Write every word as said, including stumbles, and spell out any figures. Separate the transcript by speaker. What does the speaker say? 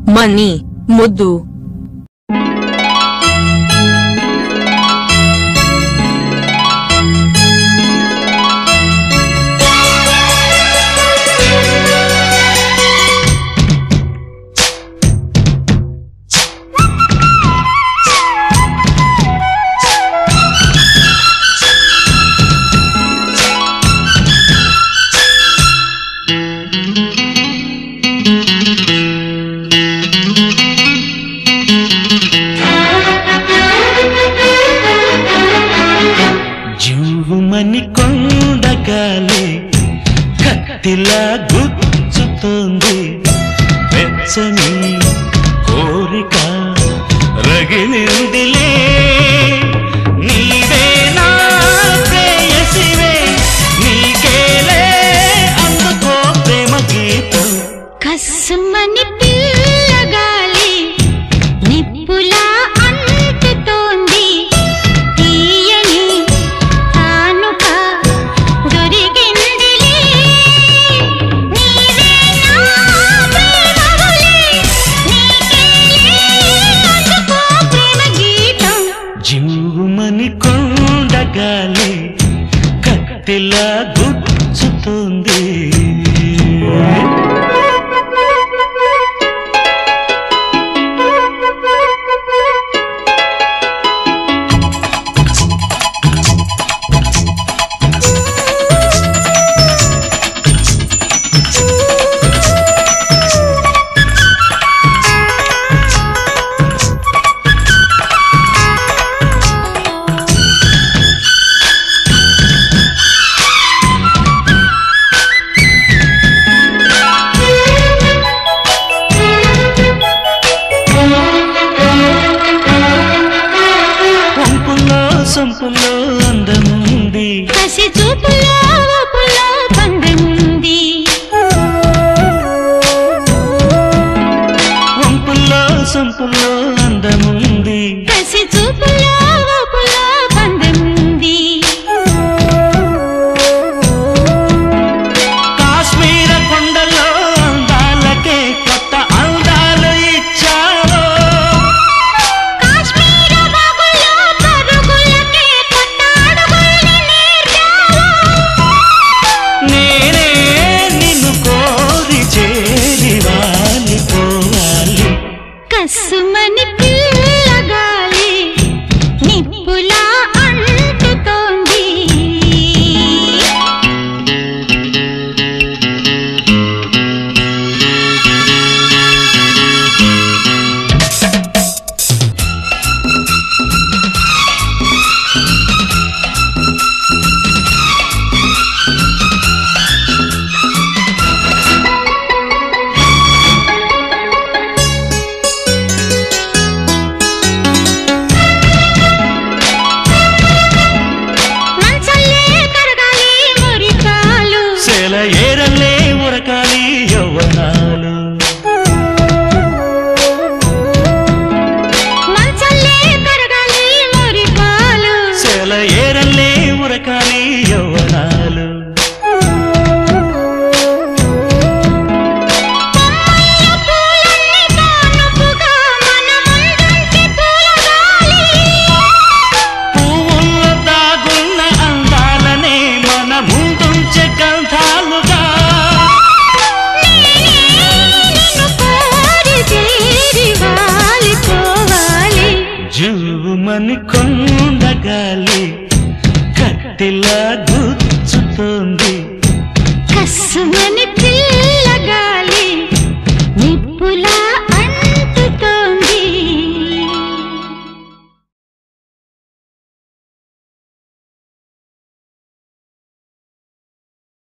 Speaker 1: money ముద్దు
Speaker 2: జీవమని కొండగాలి కత్తిలా గుచ్చుతోంది వెచ్చని కోరిక రగిలిందిలే నీవే నా ప్రేయసివే నీకేలే అందుకో ప్రేమ గీతం
Speaker 3: కస్సుమని పిల్లగాలి నిప్పులా అంటుతోంది తీయని తానుక దొరికిందిలే నీవే నా ప్రేమవలే నీకేలే అందుకో ప్రేమ గీతం
Speaker 2: జీవమని కొండగాలి కత్తిలా గుచ్చుతోంది సంపులో అందముంది
Speaker 3: కసి చూపులో ఊపులో పందముంది
Speaker 2: వంపులో సంపులో అందముంది
Speaker 3: కసి చూపులో ఊపులో పందముంది
Speaker 2: కాశ్మీర కొండలో అందాలకే కొత్త అందాలు ఇచ్చావో
Speaker 3: కాశ్మీర బాగుల్లో పరుగులకే కొత్త అడుగుల్ని నేర్పావో
Speaker 2: నేనే నిన్ను కోరి చేరి వాలిపోవాలి
Speaker 3: కస్సుమని పిల్లగాలి నిప్పులా అంటుతోంది మంచల్లే కరగాలి మురికాలు
Speaker 2: సెల ఏరల్లే ఉరకాలి యవ్వనాలు
Speaker 3: మంచల్లే కరగాలి మురికాలు
Speaker 2: సెల ఏరల్లే ఉరకాలి యవ్వనాలు
Speaker 3: కొమ్మయ్య పూలన్నీ తానుపుగా మన ముందుంచి పూలగాలి
Speaker 2: పువ్వుల్లో దాగున్న అందాలనే మన ముందుంచే గంధాలుగా
Speaker 3: నిన్ను కోరి చేరి వాలిపోవాలి
Speaker 2: జీవమని కొండగాలి కత్తిలా గుచ్చుతోంది
Speaker 3: కస్సుమని